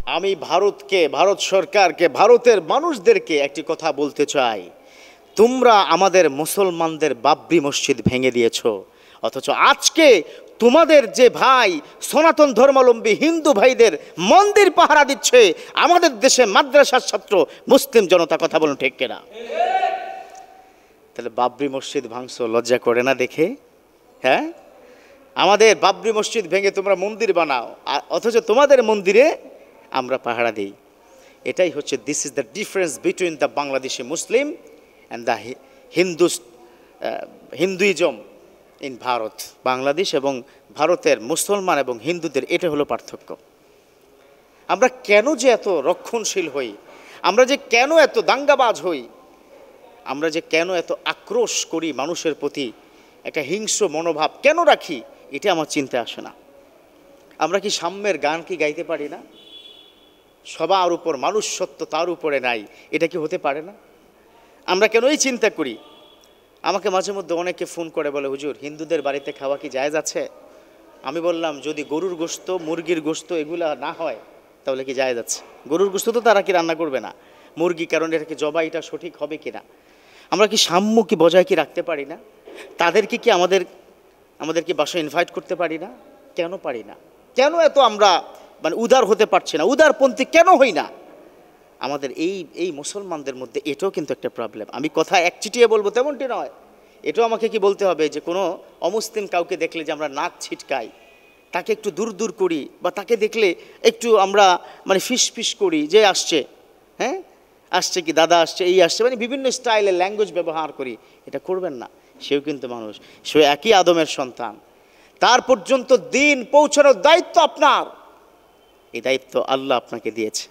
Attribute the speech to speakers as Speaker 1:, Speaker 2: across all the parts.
Speaker 1: আমি ভারতকে, ভারত সরকারকে, ভারতের মানুষদেরকে একটি কথা বলতে চাই, তোমরা আমাদের মুসলমানদের বাবরি মসজিদ ভেঙে দিয়েছো, অথচ আজকে তোমাদের যে ভাই সনাতন ধর্মাবলম্বী হিন্দু ভাইদের মন্দির পাহারা দিচ্ছে আমাদের দেশে মাদ্রাসার ছাত্র মুসলিম জনতা। কথা বলুন ঠিক কিনা? তাহলে বাবরি মসজিদ ভাঙছো, লজ্জা করে না দেখে? হ্যাঁ, আমাদের বাবরি মসজিদ ভেঙে তোমরা মন্দির বানাও, আর অথচ তোমাদের মন্দিরে আমরা পাহারা দিই। এটাই হচ্ছে, this is the difference between the Bangladeshi Muslim and the Hinduism in Bharat. Bangladesh এবং ভারতের মুসলমান এবং হিন্দুদের এটা হলো পার্থক্য। আমরা কেন যে এত রক্ষণশীল হই, আমরা যে কেন এত দাঙ্গাবাজ হই, আমরা যে কেন এত আক্রোশ করি মানুষের প্রতি, একটা হিংস্র মনোভাব কেন রাখি, এটা আমার চিন্তা আসে না। আমরা কি সাম্যের গান কি গাইতে পারি না? সবার উপর মানুষ সত্য, তার উপরে নাই, এটা কি হতে পারে না? আমরা কেন এই চিন্তা করি? আমাকে মাঝে মধ্যে অনেকে ফোন করে বলে, হুজুর হিন্দুদের বাড়িতে খাওয়া কি জায়েজ আছে? আমি বললাম, যদি গরুর গোশত, মুরগির গোশত এগুলা না হয় তাহলে কি জায়েজ আছে? গরুর গোশত তো তারা কি রান্না করবে না, মুরগি, কারণ এটা কি জবাইটা সঠিক হবে কিনা? আমরা কি সাম্য কি বজায় কি রাখতে পারি না? তাদেরকে কি আমাদেরকে বাসায় ইনভাইট করতে পারি না? কেন পারি না? কেন এত আমরা উদার হতে পারছি না, উদারপন্থী কেন হই না? আমাদের এই মুসলমানদের মধ্যে এটাও কিন্তু একটা প্রবলেম। আমি কথা একচিটিয়ে বলবো তেমনটি নয়, এটাও আমাকে কি বলতে হবে যে কোনো অমুসলিম কাউকে দেখলে যে আমরা নাক ছিটকাই, তাকে একটু দূর দূর করি, বা তাকে দেখলে একটু আমরা ফিস করি যে আসছে, হ্যাঁ আসছে কি দাদা আসছে, এই আসছে, বিভিন্ন স্টাইলের ল্যাঙ্গুয়েজ ব্যবহার করি। এটা করবেন না। সেও কিন্তু মানুষ, সে একই আদমের সন্তান। তার পর্যন্ত দিন পৌঁছানোর দায়িত্ব আপনার। এই দায়িত্ব আল্লাহ আপনাকে দিয়েছে,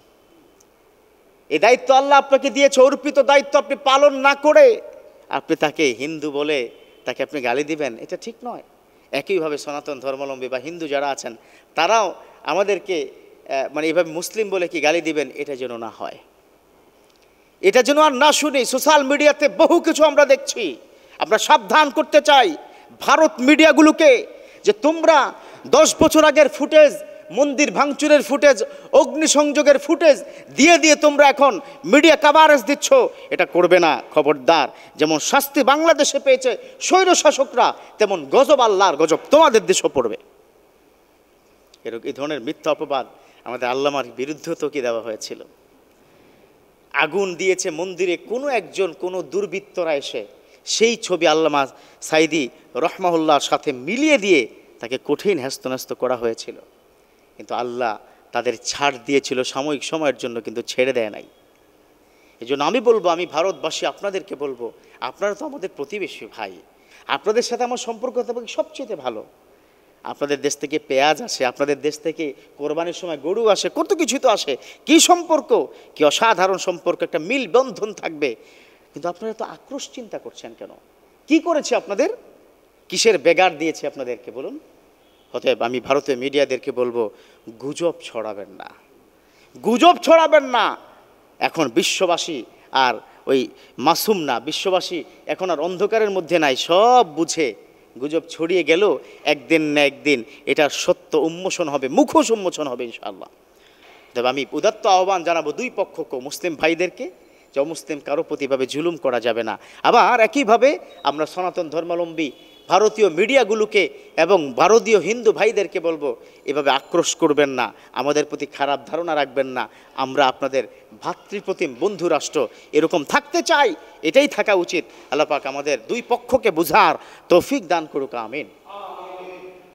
Speaker 1: এই দায়িত্ব আল্লাহ আপনাকে দিয়েছে, অর্পিত দায়িত্ব আপনি পালন না করে আপনি তাকে হিন্দু বলে তাকে আপনি গালি দিবেন, এটা ঠিক নয়। একইভাবে সনাতন ধর্মাবলম্বী বা হিন্দু যারা আছেন তারাও আমাদেরকে এইভাবে মুসলিম বলে কি গালি দিবেন, এটা যেন না হয়, এটা যেন আর না শুনি। সোশ্যাল মিডিয়াতে বহু কিছু আমরা দেখছি। আমরা সাবধান করতে চাই ভারত মিডিয়াগুলোকে যে তোমরা 10 বছর আগের ফুটেজ, মন্দির ভাঙচুরের ফুটেজ, অগ্নিসংযোগের ফুটেজ দিয়ে তোমরা এখন মিডিয়া কাভারেজ দিচ্ছ, এটা করবে না, খবরদার। যেমন শাস্তি বাংলাদেশে পেয়েছে স্বৈর শাসকরা, তেমন গজব আল্লাহর গজব তোমাদের দেশও পড়বে। এই ধরনের মিথ্যা অপবাদ আমাদের আল্লামার বিরুদ্ধে তো কি দেওয়া হয়েছিল। আগুন দিয়েছে মন্দিরে কোনো দুর্বৃত্তরা এসে, সেই ছবি আল্লামা সাইদি রহমাহুল্লাহর সাথে মিলিয়ে দিয়ে তাকে কঠিন হেস্তনেস্ত করা হয়েছিল, কিন্তু আল্লাহ তাদের ছাড় দিয়েছিল সাময়িক সময়ের জন্য, কিন্তু ছেড়ে দেয় নাই। এই জন্য আমি বলবো, আমি ভারতবাসী আপনাদেরকে বলবো, আপনারা তো আমাদের প্রতিবেশী ভাই, আপনাদের সাথে আমার সম্পর্ক সবচেয়ে ভালো। আপনাদের দেশ থেকে পেঁয়াজ আসে, আপনাদের দেশ থেকে কোরবানির সময় গরু আসে, কত কিছু তো আসে। কি সম্পর্ক, কি অসাধারণ সম্পর্ক, একটা মিল বন্ধন থাকবে। কিন্তু আপনারা তো আক্রোশ চিন্তা করছেন কেন? কি করেছে আপনাদের? কিসের বেগার দিয়েছে আপনাদেরকে বলুন? অতএব আমি ভারতীয় মিডিয়াদেরকে বলবো, গুজব ছড়াবেন না, গুজব ছড়াবেন না। এখন বিশ্ববাসী আর ওই মাসুম না, বিশ্ববাসী এখন আর অন্ধকারের মধ্যে নাই, সব বুঝে। গুজব ছড়িয়ে গেল, একদিন না একদিন এটার সত্য উন্মোচন হবে, মুখোশ উন্মোচন হবে ইনশাআল্লাহ। তবে আমি উদাত্ত আহ্বান জানাবো দুই পক্ষকে, মুসলিম ভাইদেরকে, যে অমুসলিম কারো প্রতিভাবে জুলুম করা যাবে না। আবার একইভাবে আমরা সনাতন ধর্মাবলম্বী ভারতীয় মিডিয়াগুলোকে এবং ভারতীয় হিন্দু ভাইদেরকে বলবো, এভাবে আক্রোশ করবেন না, আমাদের প্রতি খারাপ ধারণা রাখবেন না। আমরা আপনাদের ভাতৃপ্রতিম বন্ধু রাষ্ট্র, এরকম থাকতে চাই, এটাই থাকা উচিত। আল্লাহ পাক আমাদের দুই পক্ষকে বুঝার তৌফিক দান করুক, আমিন।